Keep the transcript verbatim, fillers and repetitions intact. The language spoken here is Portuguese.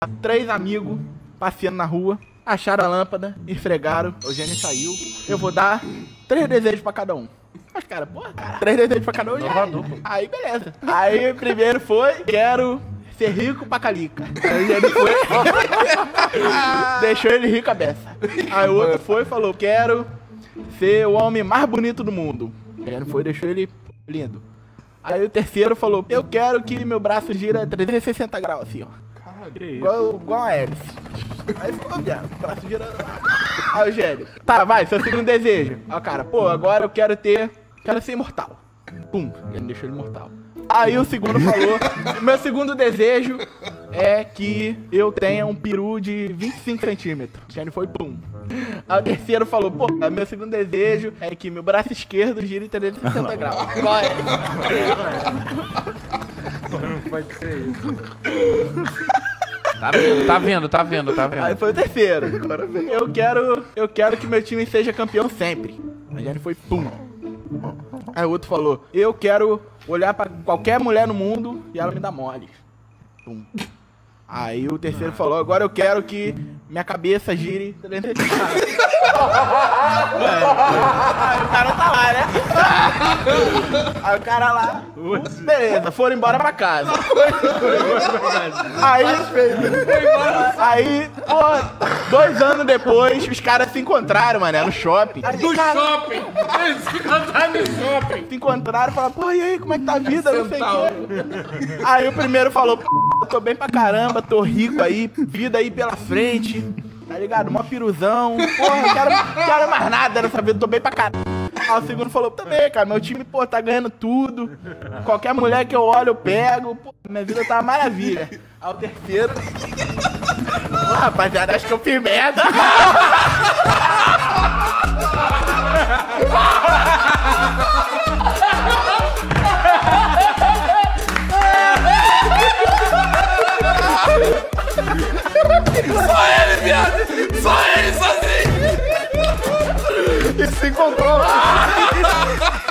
três amigos passeando na rua, acharam a lâmpada, esfregaram, o gênio saiu. Eu vou dar três desejos pra cada um. Mas, cara, porra, cara, três desejos pra cada um já. Aí, beleza. Aí, o primeiro foi, quero ser rico pra calica. Aí ele foi, deixou ele rico a beça. Aí o outro foi e falou, quero ser o homem mais bonito do mundo. Aí ele foi e deixou ele lindo. Aí o terceiro falou, eu quero que meu braço gira trezentos e sessenta graus, assim, ó. Igual, igual a hélice. Aí ficou, viado, o braço girando. Aí o gênio, tá, vai, seu segundo desejo. Aí o cara, pô, agora eu quero ter, quero ser imortal. Pum, ele deixou ele imortal. Aí o segundo falou, o meu segundo desejo é que eu tenha um peru de vinte e cinco centímetros. O gênio foi, pum. Aí o terceiro falou, pô, meu segundo desejo é que meu braço esquerdo gire trezentos e sessenta graus. Qual é? Não pode ser isso. Tá vendo, tá vendo, tá vendo, tá vendo. Aí foi o terceiro. Eu quero, eu quero que meu time seja campeão sempre. A gente foi pum. Aí o outro falou, eu quero olhar pra qualquer mulher no mundo e ela me dá mole. Pum. Aí o terceiro falou, agora eu quero que minha cabeça gire trezentos e sessenta graus. Aí o cara tá lá, né? Aí o cara lá, beleza, foram embora pra casa. Aí, aí, pô, dois anos depois, os caras se encontraram, mano, no shopping. Do shopping! Eles se encontraram no shopping! Se encontraram e falaram, pô, e aí, como é que tá a vida? Não sei o quê. Aí o primeiro falou, pô, eu tô bem pra caramba, tô rico aí, vida aí pela frente, tá ligado? Mó piruzão, porra, não quero, quero mais nada nessa vida, tô bem pra caramba. Aí o segundo falou, também, cara, meu time, pô, tá ganhando tudo, qualquer mulher que eu olho eu pego, pô, minha vida tá uma maravilha. Aí o terceiro, pô, rapaziada, acho que eu fiz merda. Só ele, viado! Só ele sozinho! E se encontrou lá!